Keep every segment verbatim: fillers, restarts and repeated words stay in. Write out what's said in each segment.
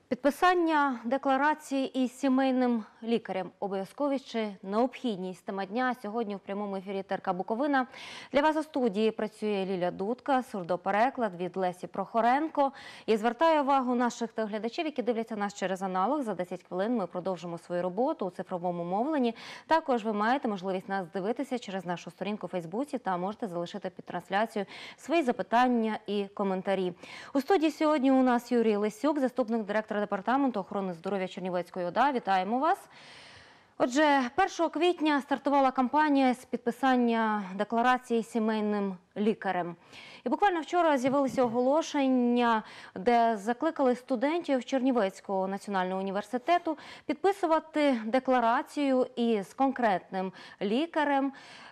Підписання декларації із сімейним лікарем – обов'язковість чи необхідність? Тема дня сьогодні в прямому ефірі Т Р К Буковина. Для вас у студії працює Ліля Дудка, сурдопереклад від Лесі Прохоренко. І звертаю увагу наших телеглядачів, які дивляться нас через аналог. За десять хвилин ми продовжимо свою роботу у цифровому мовленні. Також ви маєте можливість нас дивитися через нашу сторінку у Фейсбуці та можете залишити під трансляцією свої запитання і коментарі. У студії сьогодні у нас Юрій Лисюк, заступник директора Департаменту охорони здоров'я Чернівецької О Д А. Вітаємо вас. Отже, першого квітня стартувала кампанія з підписання декларації сімейним лікарем. І буквально вчора з'явилися оголошення, де закликали студентів Чернівецького національного університету підписувати декларацію із конкретним лікарем.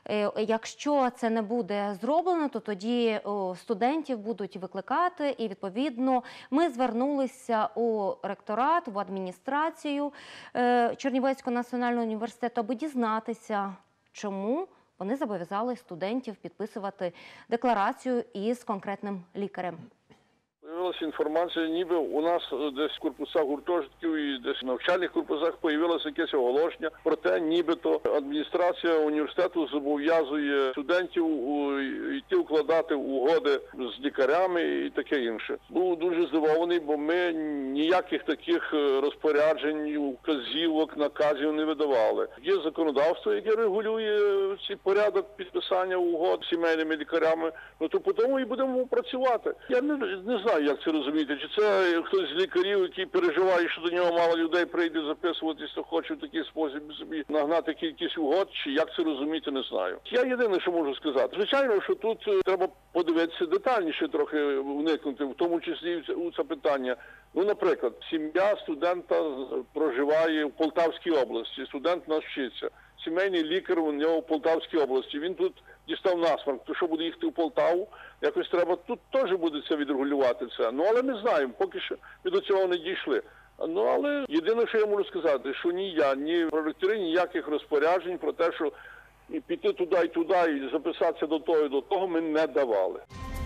Якщо це не буде зроблено, то тоді студентів будуть викликати. І, відповідно, ми звернулися у ректорат, в адміністрацію Чернівецького національного університету, аби дізнатися, чому вони зобов'язали студентів підписувати декларацію із конкретним лікарем. Появилася інформація, ніби у нас десь в корпусах гуртожитків і десь в навчальних корпусах появилося якесь оголошення про те, нібито адміністрація університету зобов'язує студентів йти укладати угоди з лікарями і таке інше. Був дуже здивований, бо ми ніяких таких розпоряджень, указівок, наказів не видавали. Є законодавство, яке регулює цей порядок підписання угод з сімейними лікарями, ну то по тому і будемо працювати. Я не, не знаю, як це розуміти. Чи це хтось з лікарів, який переживає, що до нього мало людей прийде записуватись, то хоче в такий спосіб собі нагнати кількість угод, чи як це розуміти, не знаю. Я єдине, що можу сказати. Звичайно, що тут треба подивитися детальніше трохи вникнути, в тому числі у це питання. Ну, наприклад, сім'я студента проживає в Полтавській області, студент у нас вчиться. Сімейний лікар у нього в Полтавській області. Він тут дістав насморк, то що буде їхати в Полтаву, якось треба, тут теж буде це відрегулювати це. Ну, але не знаємо, поки що ми до цього не дійшли. Ну, але єдине, що я можу сказати, що ні я, ні проректори ніяких розпоряджень про те, що і піти туди і туди, і записатися до того і до того ми не давали.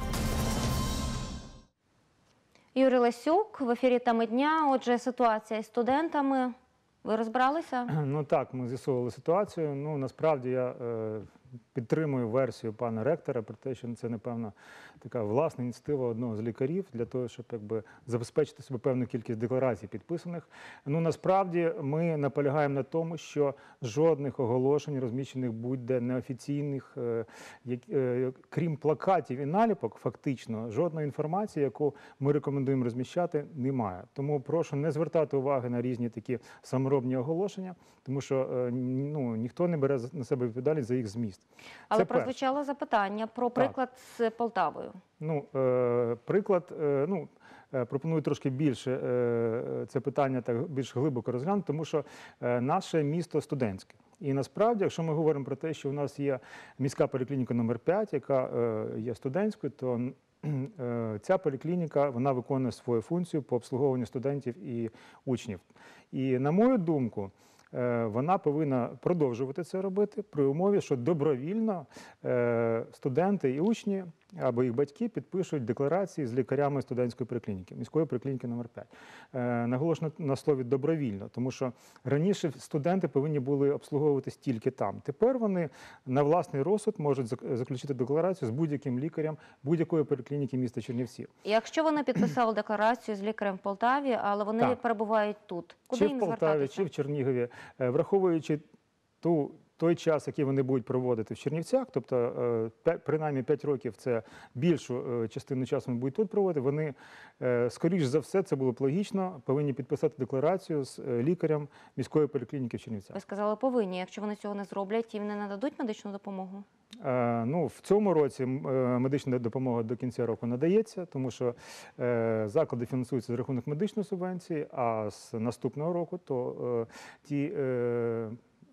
Юрій Лисюк, в ефірі «Теми дня». Отже, ситуація із студентами. Ви розбиралися? Ну так, ми з'ясовували ситуацію. Ну, насправді я е, підтримую версію пана ректора про те, що це, напевно, така власна ініціатива одного з лікарів для того, щоб якби забезпечити себе певну кількість декларацій підписаних. Ну, насправді ми наполягаємо на тому, що жодних оголошень, розміщених будь-де неофіційних, е, як, е, крім плакатів і наліпок, фактично, жодної інформації, яку ми рекомендуємо розміщати, немає. Тому прошу не звертати уваги на різні такі саморобні оголошення, тому що е, ну, ніхто не бере на себе відповідальність за їх зміст. Але прозвучало запитання про приклад так. з Полтавою. Ну, е, приклад, е, ну, е, пропоную трошки більше е, це питання так більш глибоко розглянути, тому що е, наше місто студентське. І насправді, якщо ми говоримо про те, що у нас є міська поліклініка номер п'ять, яка е, є студентською, то е, ця поліклініка, вона виконує свою функцію по обслуговуванню студентів і учнів. І, на мою думку, вона повинна продовжувати це робити при умові, що добровільно студенти і учні або їх батьки підпишуть декларації з лікарями студентської поліклініки, міської поліклініки номер п'ять. Наголошено на слові «добровільно», тому що раніше студенти повинні були обслуговуватись тільки там. Тепер вони на власний розсуд можуть заключити декларацію з будь-яким лікарем будь-якої поліклініки міста Чернівців. Якщо вони підписали декларацію з лікарем в Полтаві, але вони так. перебувають тут, куди чи їм в Полтаві, звертатися? Чи в Чернігові, враховуючи ту той час, який вони будуть проводити в Чернівцях, тобто принаймні п'ять років це більшу частину часу вони будуть тут проводити, вони, скоріш за все, це було б логічно, повинні підписати декларацію з лікарем міської поліклініки в Чернівцях. Ви сказали повинні, якщо вони цього не зроблять, їм не нададуть медичну допомогу? Ну, в цьому році медична допомога до кінця року надається, тому що заклади фінансуються за рахунок медичної субвенції, а з наступного року то ті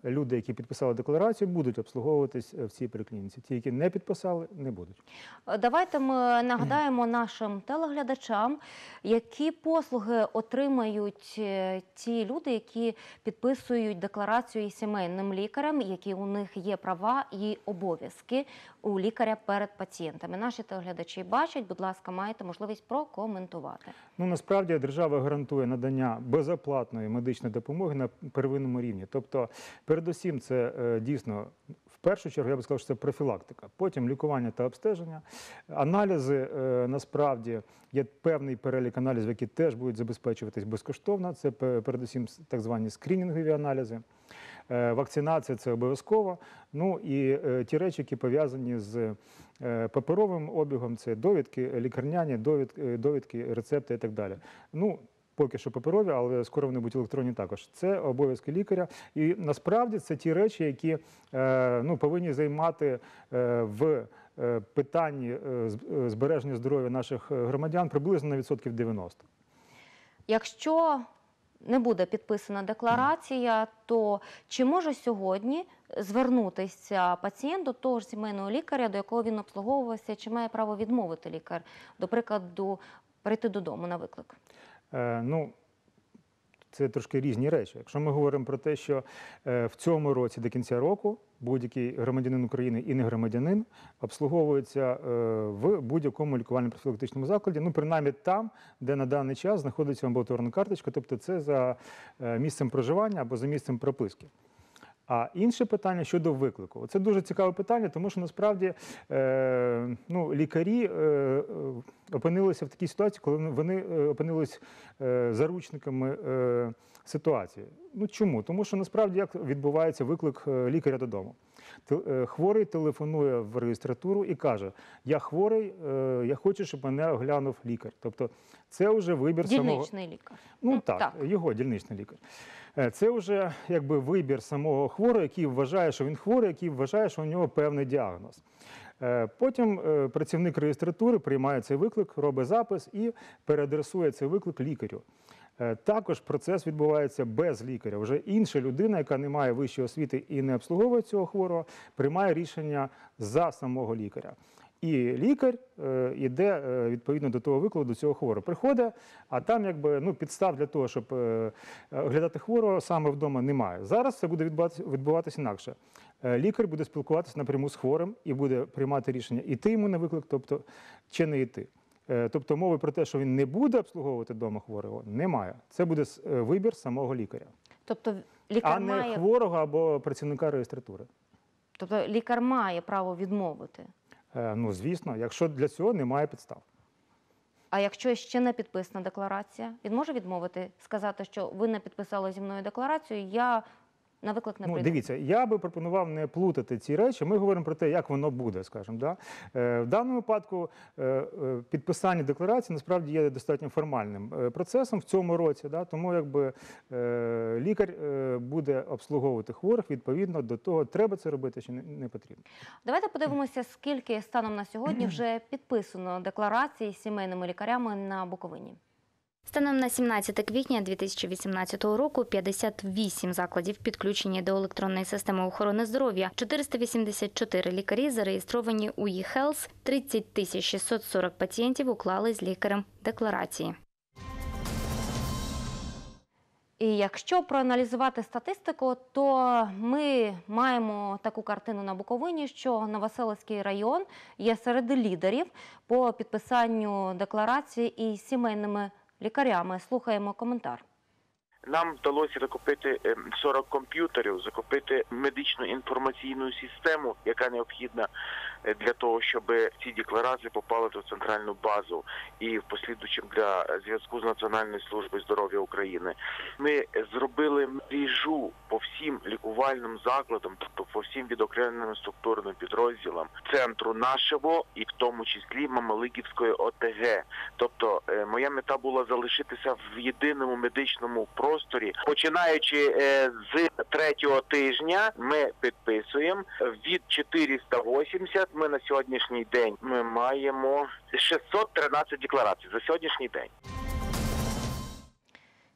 люди, які підписали декларацію, будуть обслуговуватись в цій поліклініці. Ті, які не підписали, не будуть. Давайте ми нагадаємо нашим телеглядачам, які послуги отримають ті люди, які підписують декларацію із сімейним лікарем, які у них є права і обов'язки у лікаря перед пацієнтами. Наші телеглядачі бачать, будь ласка, маєте можливість прокоментувати. Ну, насправді, держава гарантує надання безоплатної медичної допомоги на первинному рівні. Тобто, передусім, це е, дійсно, в першу чергу, я би сказав, що це профілактика. Потім лікування та обстеження. Аналізи, е, насправді, є певний перелік аналізів, які теж будуть забезпечуватись безкоштовно. Це передусім так звані скринінгові аналізи. Е, вакцинація – це обов'язково. Ну і е, ті речі, які пов'язані з е, паперовим обігом, це довідки, лікарняні, довідки, довідки, рецепти і так далі. Ну, поки що паперові, але скоро вони будуть електронні також. Це обов'язки лікаря. І насправді це ті речі, які е, ну, повинні займати е, в е, питанні е, збереження здоров'я наших громадян приблизно на відсотків дев'яносто. Якщо не буде підписана декларація, то чи може сьогодні звернутися пацієнт до того ж сімейного лікаря, до якого він обслуговувався, чи має право відмовити лікар, до прикладу, прийти додому на виклик? Е, ну, це трошки різні речі. Якщо ми говоримо про те, що е, в цьому році до кінця року будь-який громадянин України і не громадянин обслуговується е, в будь-якому лікувально-профілактичному закладі, ну, принаймні там, де на даний час знаходиться амбулаторна карточка, тобто це за е, місцем проживання або за місцем прописки. А інше питання щодо виклику. Це дуже цікаве питання, тому що насправді е, ну, лікарі е, опинилися в такій ситуації, коли вони опинились е, заручниками е, ситуації. Ну чому? Тому що насправді як відбувається виклик лікаря додому. Хворий телефонує в реєстратуру і каже: я хворий, е, я хочу, щоб мене оглянув лікар. Тобто це вже вибір дільничний самого... Дільничний лікар. Ну так, так, його дільничний лікар. Це вже якби вибір самого хворого, який вважає, що він хворий, який вважає, що у нього певний діагноз. Потім працівник реєстратури приймає цей виклик, робить запис і переадресує цей виклик лікарю. Також процес відбувається без лікаря. Вже інша людина, яка не має вищої освіти і не обслуговує цього хворого, приймає рішення за самого лікаря. І лікар е, йде е, відповідно до того викладу, до цього хворого. Приходить, а там якби, ну, підстав для того, щоб е, оглядати хворого саме вдома немає. Зараз це буде відбуватися, відбуватися інакше. Е, лікар буде спілкуватися напряму з хворим і буде приймати рішення, іти йому на виклик, тобто, чи не йти. Е, тобто мови про те, що він не буде обслуговувати вдома хворого, немає. Це буде е, вибір самого лікаря. Тобто лікар а не має... хворого або працівника реєстратури. Тобто лікар має право відмовити? Ну, звісно, якщо для цього немає підстав. А якщо ще не підписана декларація, він може відмовити, сказати, що ви не підписали зі мною декларацію, я на виклик не ну, прийду? Дивіться, я би пропонував не плутати ці речі. Ми говоримо про те, як воно буде, скажімо. Да? Е, в даному випадку е, е, підписання декларації насправді є достатньо формальним е, процесом в цьому році. Да? Тому якби е, лікар е, буде обслуговувати хворих відповідно до того, треба це робити чи не, не потрібно. Давайте подивимося, скільки станом на сьогодні вже підписано декларацій з сімейними лікарями на Буковині. Станом на сімнадцяте квітня дві тисячі вісімнадцятого року п'ятдесят вісім закладів підключені до електронної системи охорони здоров'я, чотириста вісімдесят чотири лікарі зареєстровані у e-Health, тридцять тисяч шістсот сорок пацієнтів уклали з лікарем декларації. І якщо проаналізувати статистику, то ми маємо таку картину на Буковині, що Новоселицький район є серед лідерів по підписанню декларації із сімейними лікарями. Слухаємо коментар. Нам вдалося закупити сорок комп'ютерів, закупити медичну інформаційну систему, яка необхідна для того, щоб ці декларації попали до центральну базу і в послідуючим для зв'язку з Національною службою здоров'я України. Ми зробили мережу по всім лікувальним закладам, тобто по всім відокремленим структурним підрозділам центру нашого і в тому числі Мамаликівської О Те Ге. Тобто моя мета була залишитися в єдиному медичному просторі. Починаючи з третього тижня ми підписуємо від чотириста вісімдесят. Ми на сьогоднішній день ми маємо шістсот тринадцять декларацій за сьогоднішній день.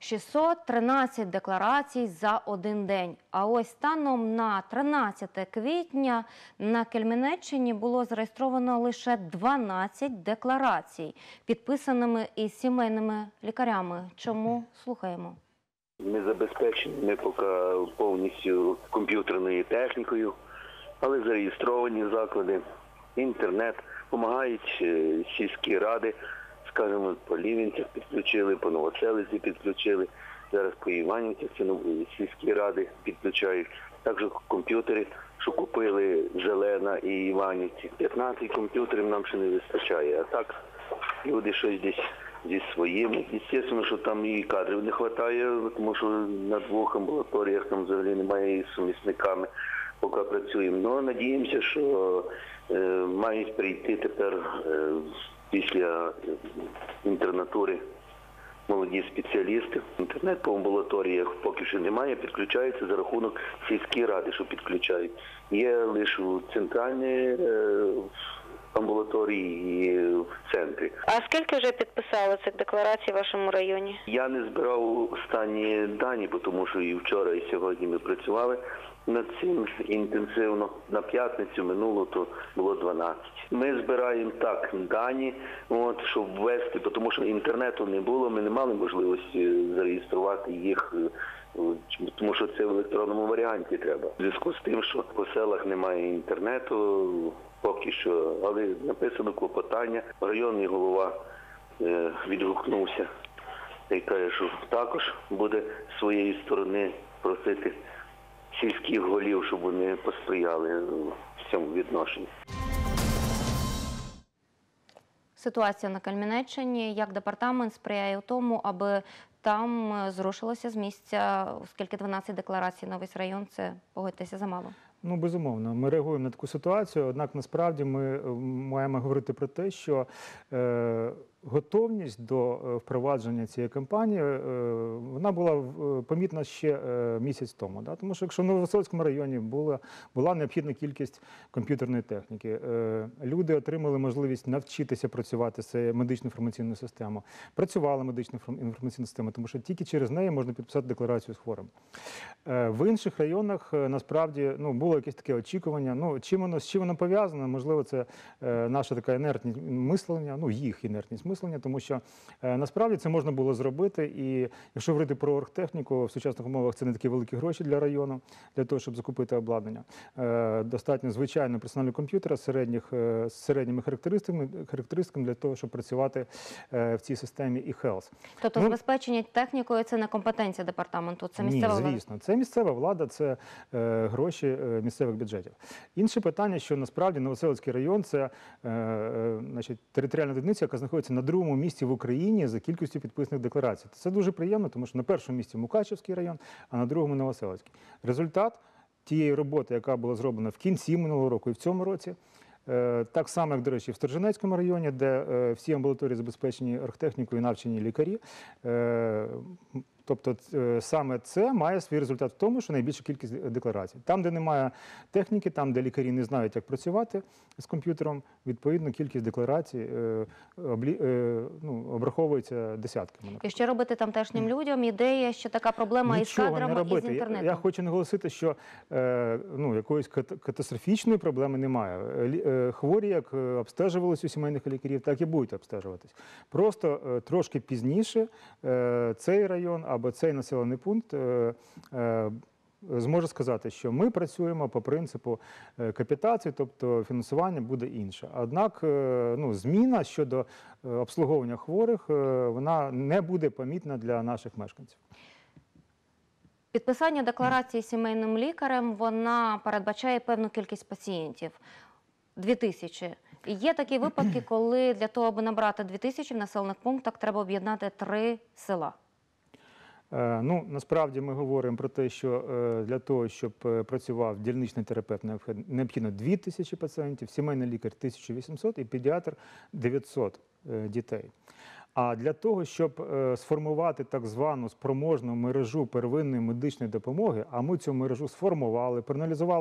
шістсот тринадцять декларацій за один день. А ось станом на тринадцяте квітня на Кельменеччині було зареєстровано лише дванадцять декларацій, підписаними із сімейними лікарями. Чому? Слухаємо. Ми забезпечені, ми поки повністю комп'ютерною технікою, але зареєстровані заклади, інтернет, допомагають е, сільські ради, скажімо, по Лівінцях підключили, по Новоселиці підключили, зараз по Іванівцях сільські ради підключають. Також комп'ютери, що купили Зелена і Іванівці. п'ятнадцять комп'ютерів нам ще не вистачає, а так люди щось десь зі своїми. Звісно, що там і кадрів не вистачає, тому що на двох амбулаторіях там взагалі немає і з сумісниками, поки працюємо. Ну, надіємося, що е, мають прийти тепер е, після інтернатури молоді спеціалісти. Інтернет по амбулаторіях поки що немає, підключаються за рахунок сільської ради, що підключають. Є лише у центральній е, амбулаторії і в центрі. А скільки вже підписали цих декларацій в вашому районі? Я не збирав останні дані, тому що і вчора, і сьогодні ми працювали над цим інтенсивно. На п'ятницю минуло то було дванадцять. Ми збираємо так дані, от, щоб ввести, тому що інтернету не було, ми не мали можливості зареєструвати їх, тому що це в електронному варіанті треба. В зв'язку з тим, що по селах немає інтернету, поки що, але написано клопотання. Районний голова е, відгукнувся і каже, що також буде з своєї сторони просити сільських голів, щоб вони посприяли в цьому відношенні. Ситуація на Кельменеччині, як департамент сприяє у тому, аби там зрушилося з місця, оскільки дванадцять декларацій на весь район – це, погодьтеся, замало. Ну, безумовно, ми реагуємо на таку ситуацію, однак насправді ми маємо говорити про те, що е, готовність до впровадження цієї кампанії, е, вона була помітна ще е, місяць тому. Да? Тому що якщо в Новоселицькому районі була, була необхідна кількість комп'ютерної техніки, е, люди отримали можливість навчитися працювати з медичною інформаційною системою, працювала медична інформаційна система, тому що тільки через неї можна підписати декларацію з хворим. Е, в інших районах, е, насправді, ну, було якесь таке очікування. Ну, чим воно, з чим воно пов'язано? Можливо, це е, наша така інертність мислення, ну, їх інертність мислення, тому що е, насправді це можна було зробити. І якщо говорити про оргтехніку, в сучасних умовах це не такі великі гроші для району, для того, щоб закупити обладнання. Е, достатньо звичайного персонального комп'ютера з середніх, е, з середніми характеристиками, характеристиками для того, щоб працювати е, в цій системі e-health. Тобто ну, забезпечення технікою – це не компетенція департаменту, це місцева влада? Ні, звісно. Це місцева влада, це е, гроші е, місцевих бюджетів. Інше питання, що насправді Новоселицький район – це е, е, значить, територіальна одиниця, яка знаходиться на другому місці в Україні за кількістю підписаних декларацій. Це дуже приємно, тому що на першому місці Мукачівський район, а на другому – Новоселицький. Результат тієї роботи, яка була зроблена в кінці минулого року і в цьому році, е, так само, як, до речі, в Сторженецькому районі, де е, всі амбулаторії забезпечені оргтехнікою і навчені лікарі, е, тобто саме це має свій результат в тому, що найбільша кількість декларацій. Там, де немає техніки, там, де лікарі не знають, як працювати з комп'ютером, відповідно, кількість декларацій е, облі, е, ну, обраховується десятками. І що робити тамтешнім людям? Ідея, що така проблема Нічого із кадрами, не робити. і з інтернетом. Я, я хочу наголосити, що е, ну, якоїсь катастрофічної проблеми немає. Е, хворі, як обстежувалися у сімейних лікарів, так і будуть обстежуватись. Просто е, трошки пізніше е, цей район або цей населений пункт е, е, зможе сказати, що ми працюємо по принципу капітації, тобто фінансування буде інше. Однак е, ну, зміна щодо обслуговування хворих, е, вона не буде помітна для наших мешканців. Підписання декларації сімейним лікарем, вона передбачає певну кількість пацієнтів – дві тисячі. І є такі випадки, коли для того, аби набрати дві тисячі в населених пунктах, треба об'єднати три села. Ну, насправді ми говоримо про те, що для того, щоб працював дільничний терапевт, необхідно дві тисячі пацієнтів, сімейний лікар – тисяча вісімсот і педіатр – дев'ятсот дітей. А для того, щоб сформувати так звану спроможну мережу первинної медичної допомоги, а ми цю мережу сформували, проаналізували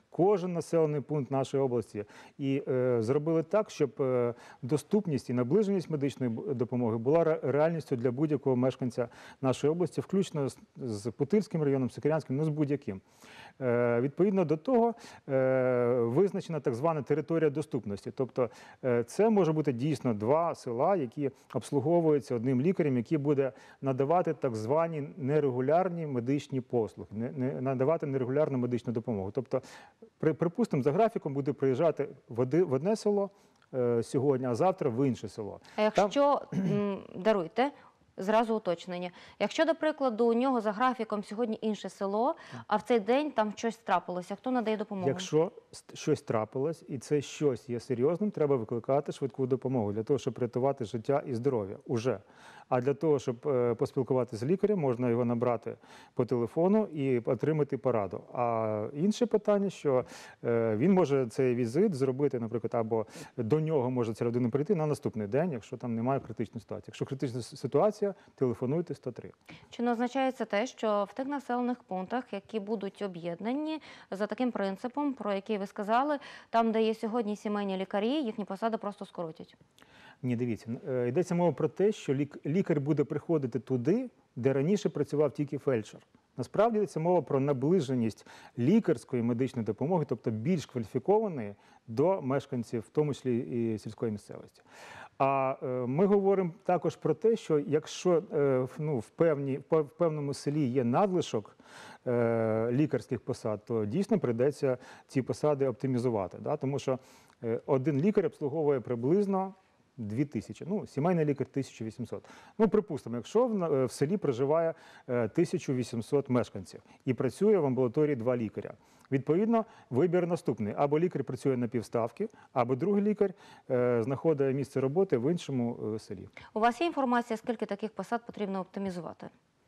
кожен населений пункт нашої області і е, зробили так, щоб е, доступність і наближеність медичної допомоги була ре реальністю для будь-якого мешканця нашої області, включно з, з Путильським районом, Сокирянським, ну з будь-яким. Е, відповідно до того е, визначена так звана територія доступності. Тобто е, це може бути дійсно два села, які обслуговуються одним лікарем, який буде надавати так звані нерегулярні медичні послуги, не, не, надавати нерегулярну медичну допомогу. Тобто, при, припустимо, за графіком буде приїжджати в, оди, в одне село е, сьогодні, а завтра в інше село. А якщо, Там... даруйте, зразу уточнення. Якщо, до прикладу, у нього за графіком сьогодні інше село, а в цей день там щось трапилося, хто надає допомогу? Якщо щось трапилось, і це щось є серйозним, треба викликати швидку допомогу для того, щоб рятувати життя і здоров'я. Уже. А для того, щоб поспілкуватися з лікарем, можна його набрати по телефону і отримати пораду. А інше питання, що він може цей візит зробити, наприклад, або до нього може ця людина прийти на наступний день, якщо там немає критичної ситуації. Якщо критична ситуація, телефонуйте сто три. Чи не означає це те, що в тих населених пунктах, які будуть об'єднані за таким принципом, про який ви сказали, там, де є сьогодні сімейні лікарі, їхні посади просто скоротять? Ні, дивіться, йдеться мова про те, що лікар буде приходити туди, де раніше працював тільки фельдшер. Насправді йдеться мова про наближеність лікарської медичної допомоги, тобто більш кваліфікованої до мешканців, в тому числі і сільської місцевості. А е, ми говоримо також про те, що якщо е, ну, в, певні, в певному селі є надлишок е, лікарських посад, то дійсно прийдеться ці посади оптимізувати. Да? Тому що е, один лікар обслуговує приблизно дві тисячі, ну, сімейний лікар – тисяча вісімсот. Ну, припустимо, якщо в, в селі проживає тисяча вісімсот мешканців і працює в амбулаторії два лікаря, відповідно, вибір наступний. Або лікар працює на півставки, або другий лікар е, знаходить місце роботи в іншому е, селі. У вас є інформація, скільки таких посад потрібно оптимізувати?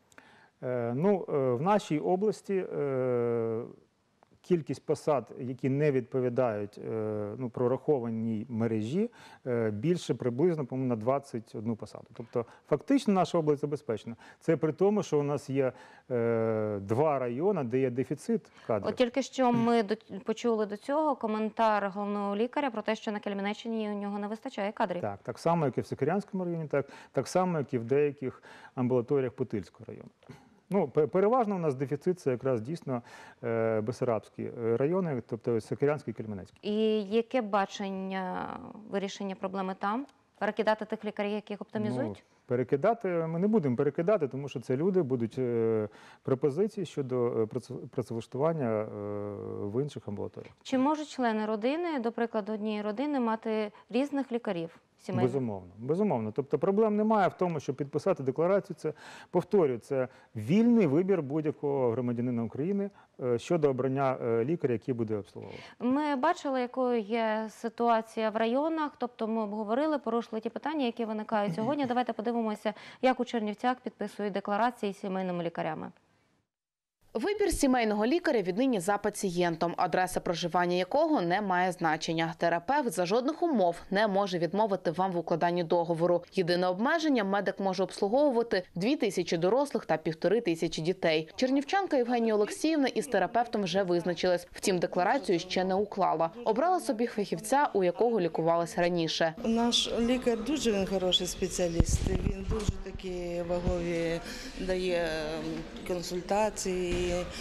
Е, ну, е, в нашій області е, кількість посад, які не відповідають ну, прорахованій мережі, більше приблизно, по-моєму, на двадцять одну посаду. Тобто фактично наша область забезпечена. Це при тому, що у нас є е, два райони, де є дефіцит кадрів. От тільки що ми до, почули до цього коментар головного лікаря про те, що на Кельменеччині у нього не вистачає кадрів. Так, так само, як і в Сокирянському районі, так, так само, як і в деяких амбулаторіях Путильського району. Ну, переважно у нас дефіцит – це якраз дійсно е, Бессарабські райони, тобто Сокирянський і Кельменецький. І яке бачення вирішення проблеми там? Перекидати тих лікарів, яких оптимізують? Ну, перекидати ми не будемо перекидати, тому що це люди, будуть е, пропозиції щодо працевлаштування е, в інших амбулаторіях. Чи можуть члени родини, до прикладу, однієї родини, мати різних лікарів? Сімейних? Безумовно, безумовно. Тобто проблем немає в тому, щоб підписати декларацію. Це, повторюю, це вільний вибір будь-якого громадянина України щодо обрання лікаря, який буде обслуговувати. Ми бачили, якою є ситуація в районах, тобто ми обговорили, порушили ті питання, які виникають сьогодні. Давайте подивимося, як у Чернівцях підписують декларації з сімейними лікарями. Вибір сімейного лікаря віднині за пацієнтом, адреса проживання якого не має значення. Терапевт за жодних умов не може відмовити вам в укладанні договору. Єдине обмеження – медик може обслуговувати дві тисячі дорослих та півтори тисячі дітей. Чернівчанка Євгенія Олексіївна із терапевтом вже визначилась. Втім, декларацію ще не уклала. Обрала собі фахівця, у якого лікувалась раніше. Наш лікар дуже він хороший спеціаліст. Він дуже такі вагові дає консультації.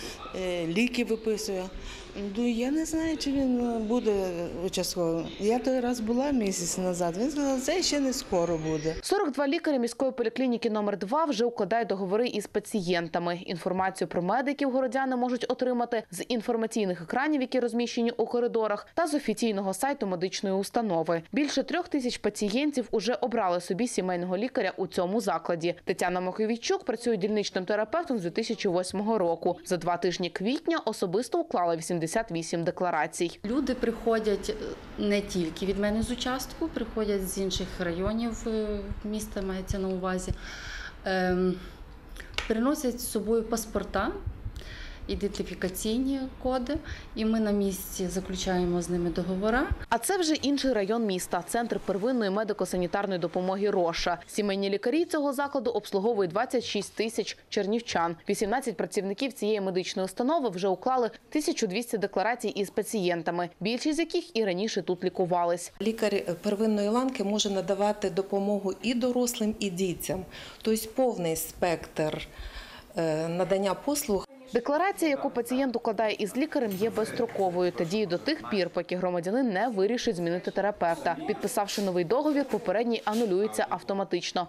Ліки виписує. Ну, я не знаю, чи він буде участковим. Я той раз була місяць назад, він сказав, що це ще не скоро буде. сорок два лікарі міської поліклініки номер два вже укладають договори із пацієнтами. Інформацію про медиків городяни можуть отримати з інформаційних екранів, які розміщені у коридорах, та з офіційного сайту медичної установи. Більше трьох тисяч пацієнтів уже обрали собі сімейного лікаря у цьому закладі. Тетяна Моховійчук працює дільничним терапевтом з дві тисячі восьмого року. За два тижні квітня особисто уклала вісімдесят вісім декларацій. Люди приходять не тільки від мене з участку, приходять з інших районів міста, мається на увазі. Ем, приносять з собою паспорта ідентифікаційні коди, і ми на місці заключаємо з ними договори. А це вже інший район міста – центр первинної медико-санітарної допомоги «Роша». Сімейні лікарі цього закладу обслуговують двадцять шість тисяч чернівчан. вісімнадцять працівників цієї медичної установи вже уклали тисячу двісті декларацій із пацієнтами, більшість з яких і раніше тут лікувались. Лікар первинної ланки може надавати допомогу і дорослим, і дітям. Тобто повний спектр надання послуг. Декларація, яку пацієнт укладає із лікарем, є безстроковою та діє до тих пір, поки громадянин не вирішить змінити терапевта. Підписавши новий договір, попередній анулюється автоматично.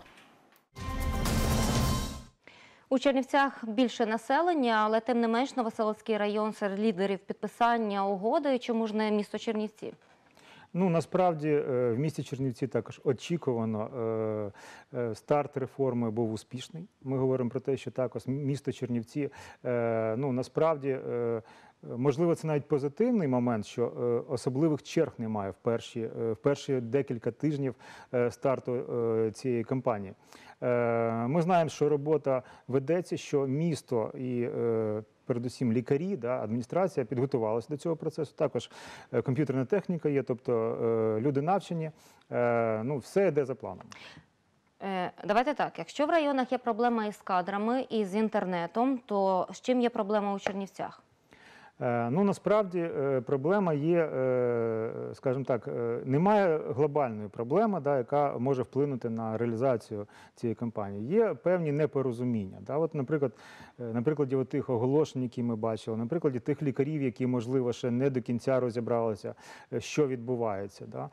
У Чернівцях більше населення, але тим не менш Новоселицький район серед лідерів підписання угоди. Чому ж не місто Чернівці? Ну, насправді, в місті Чернівці також очікувано старт реформи був успішний. Ми говоримо про те, що також місто Чернівці, ну, насправді, можливо, це навіть позитивний момент, що особливих черг немає в перші, в перші декілька тижнів старту цієї кампанії. Ми знаємо, що робота ведеться, що місто і передусім лікарі, да, адміністрація підготувалася до цього процесу. Також комп'ютерна техніка є, тобто люди навчені, ну, все йде за планом. Давайте так, якщо в районах є проблема із кадрами і з інтернетом, то з чим є проблема у Чернівцях? Ну, насправді, проблема є, скажімо так, немає глобальної проблеми, да, яка може вплинути на реалізацію цієї кампанії. Є певні непорозуміння. Да. От, наприклад, на прикладі тих оголошень, які ми бачили, на прикладі тих лікарів, які, можливо, ще не до кінця розібралися, що відбувається. Да.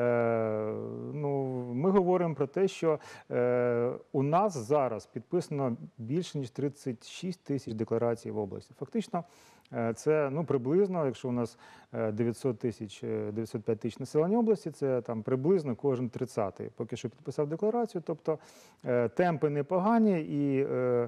Ну, ми говоримо про те, що у нас зараз підписано більше, ніж тридцять шість тисяч декларацій в області. Фактично, це, ну, приблизно, якщо у нас дев'ятсот тисяч, дев'ятсот п'ять тисяч населення області, це там приблизно кожен тридцятий поки що підписав декларацію. Тобто темпи непогані, і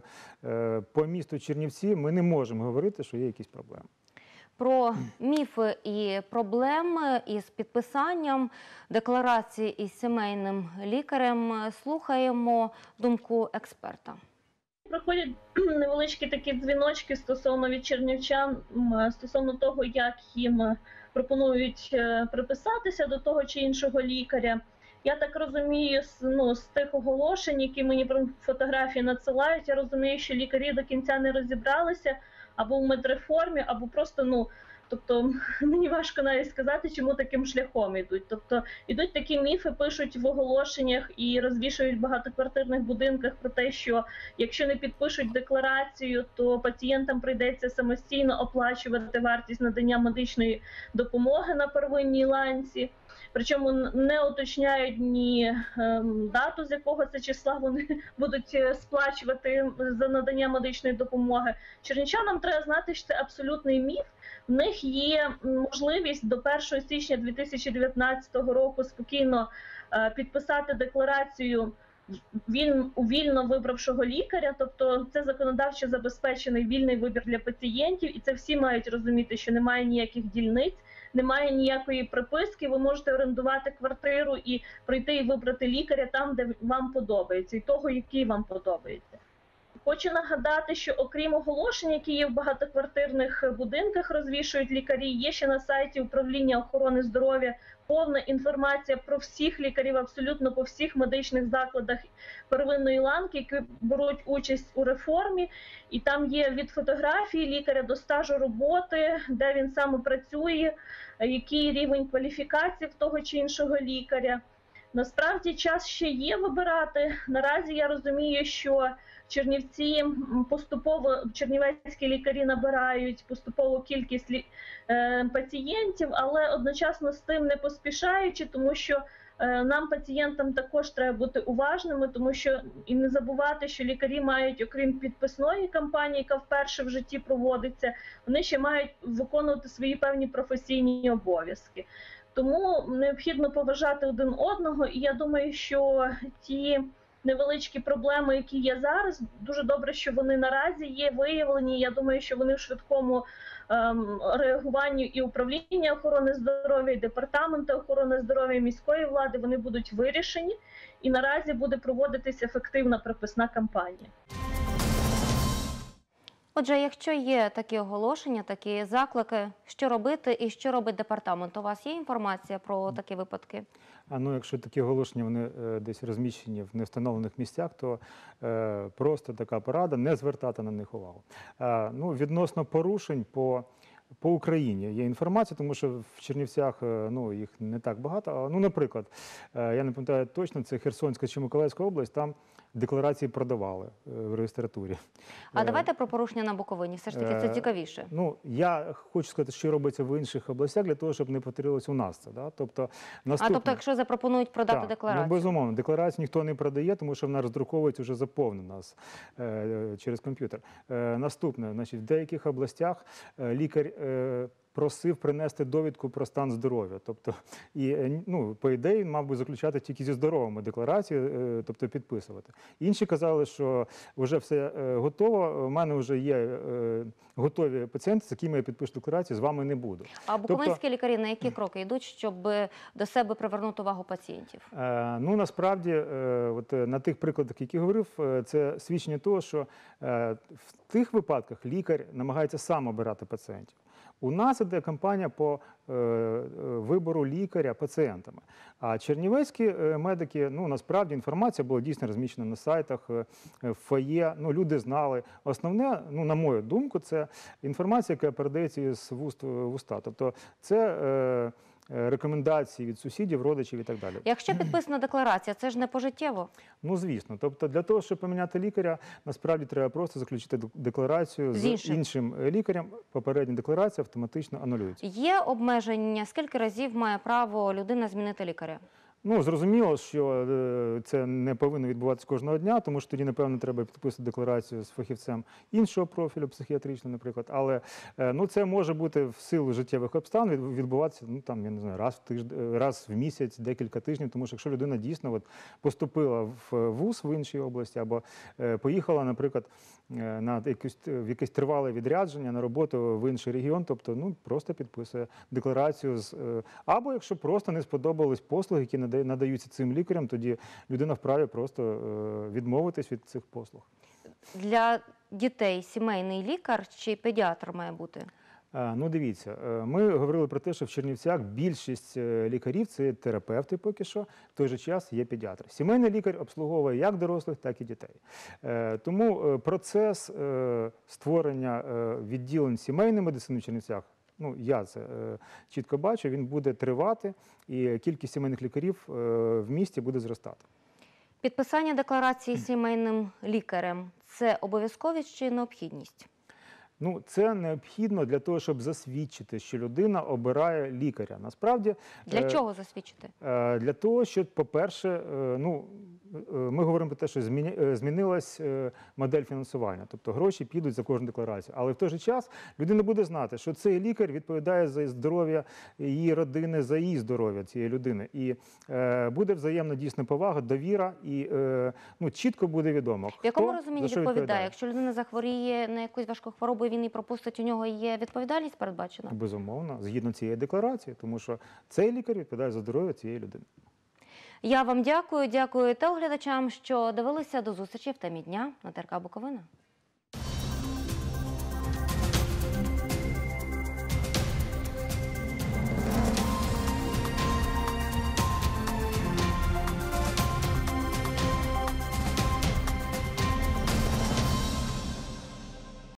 по місту Чернівці ми не можемо говорити, що є якісь проблеми. Про міфи і проблеми із підписанням декларації із сімейним лікарем слухаємо думку експерта. Проходять невеличкі такі дзвіночки стосовно від чернівчан, стосовно того, як їм пропонують приписатися до того чи іншого лікаря. Я так розумію, ну, з тих оголошень, які мені про фотографії надсилають, я розумію, що лікарі до кінця не розібралися або в медреформі, або просто, ну, тобто, мені важко навіть сказати, чому таким шляхом йдуть. Тобто, йдуть такі міфи, пишуть в оголошеннях і розвішують в багатоквартирних будинках про те, що якщо не підпишуть декларацію, то пацієнтам прийдеться самостійно оплачувати вартість надання медичної допомоги на первинній ланці. Причому не уточняють ні дату, з якого це числа вони будуть сплачувати за надання медичної допомоги. Чернівчанам треба знати, що це абсолютний міф. В них є можливість до першого січня дві тисячі дев'ятнадцятого року спокійно підписати декларацію у вільно вибравшого лікаря, тобто це законодавчо забезпечений вільний вибір для пацієнтів, і це всі мають розуміти, що немає ніяких дільниць, немає ніякої приписки, ви можете орендувати квартиру і прийти і вибрати лікаря там, де вам подобається, і того, який вам подобається. Хочу нагадати, що окрім оголошень, які є в багатоквартирних будинках, розвішують лікарі, є ще на сайті Управління охорони здоров'я повна інформація про всіх лікарів, абсолютно по всіх медичних закладах первинної ланки, які беруть участь у реформі. І там є від фотографії лікаря до стажу роботи, де він саме працює, який рівень кваліфікації в того чи іншого лікаря. Насправді час ще є вибирати. Наразі я розумію, що Чернівці поступово, чернівецькі лікарі набирають поступову кількість е, пацієнтів, але одночасно з тим не поспішаючи, тому що е, нам, пацієнтам, також треба бути уважними, тому що і не забувати, що лікарі мають, окрім підписної кампанії, яка вперше в житті проводиться, вони ще мають виконувати свої певні професійні обов'язки. Тому необхідно поважати один одного, і я думаю, що ті невеличкі проблеми, які є зараз, дуже добре, що вони наразі є виявлені. Я думаю, що вони в швидкому ем, реагуванні і управління охорони здоров'я, і департаменту охорони здоров'я, і міської влади, вони будуть вирішені. І наразі буде проводитися ефективна приписна кампанія. Отже, якщо є такі оголошення, такі заклики, що робити і що робить департамент? У вас є інформація про такі випадки? А ну, якщо такі оголошення вони е, десь розміщені в невстановлених місцях, то е, просто така порада не звертати на них увагу. Е, ну, відносно порушень по По Україні є інформація, тому що в Чернівцях ну, їх не так багато. Ну, наприклад, я не пам'ятаю точно, це Херсонська чи Миколаївська область, там декларації продавали в реєстратурі. А давайте про порушення на Буковині, все ж таки це цікавіше. Ну, я хочу сказати, що робиться в інших областях для того, щоб не повторилось у нас це. Да? Тобто, наступне... А тобто, якщо запропонують продати так, декларацію? Ну, безумовно, декларацію ніхто не продає, тому що вона роздруковується вже заповнена е, через комп'ютер. Е, наступне, значить, в деяких областях е, лікар е, просив принести довідку про стан здоров'я. Тобто, і, ну, по ідеї, він мав би заключати тільки зі здоровими декларації, тобто підписувати. Інші казали, що вже все готово, у мене вже є готові пацієнти, з якими я підпишу декларацію, з вами не буду. А буковинські тобто, лікарі на які кроки йдуть, щоб до себе привернути увагу пацієнтів? Е, ну, насправді, е, от, на тих прикладах, які говорив, це свідчення того, що е, в тих випадках лікар намагається сам обирати пацієнтів. У нас іде кампанія по е, вибору лікаря пацієнтами. А чернівецькі е, медики, ну, насправді, інформація була дійсно розміщена на сайтах, е, в фоє, ну, люди знали. Основне, ну, на мою думку, це інформація, яка передається з вуст в уста. Тобто це е, рекомендації від сусідів, родичів і так далі. Якщо підписана декларація, це ж не пожиттєво? Ну, звісно. Тобто для того, щоб поміняти лікаря, насправді треба просто заключити декларацію з, з іншим. іншим лікарем. Попередня декларація автоматично анулюється. Є обмеження, скільки разів має право людина змінити лікаря? Ну, зрозуміло, що це не повинно відбуватися кожного дня, тому що тоді, напевно, треба підписати декларацію з фахівцем іншого профілю, психіатричного, наприклад. Але ну, це може бути в силу життєвих обставин відбуватися, ну, там, я не знаю, раз в тиждень, раз в місяць, декілька тижнів, тому що якщо людина дійсно от, поступила в вуз в іншій області або е, поїхала, наприклад, на якусь, в якесь тривале відрядження на роботу в інший регіон, тобто, ну, просто підписує декларацію з, е, або якщо просто не сподобались послуги, які надаються цим лікарям, тоді людина вправі просто відмовитись від цих послуг. Для дітей сімейний лікар чи педіатр має бути? Ну, дивіться, ми говорили про те, що в Чернівцях більшість лікарів – це терапевти поки що, в той же час є педіатри. Сімейний лікар обслуговує як дорослих, так і дітей. Тому процес створення відділень сімейної медицини в Чернівцях, ну, я це е, чітко бачу, він буде тривати, і кількість сімейних лікарів е, в місті буде зростати. Підписання декларації сімейним лікарем – це обов'язковість чи необхідність? Ну, це необхідно для того, щоб засвідчити, що людина обирає лікаря. Насправді… Для е, чого засвідчити? Е, для того, щоб, по-перше, е, ну, ми говоримо про те, що змінилась модель фінансування, тобто гроші підуть за кожну декларацію. Але в той же час людина буде знати, що цей лікар відповідає за здоров'я її родини, за її здоров'я цієї людини. І е, буде взаємна дійсна повага, довіра, і е, ну, чітко буде відомо, хто, в якому розумінні відповідає? відповідає. Якщо людина захворіє на якусь важку хворобу, він її пропустить, у нього є відповідальність передбачена? Безумовно, згідно цієї декларації, тому що цей лікар відповідає за здоров'я цієї людини. Я вам дякую, дякую телеглядачам, що дивилися. До зустрічі в темі дня на ТРК Буковина.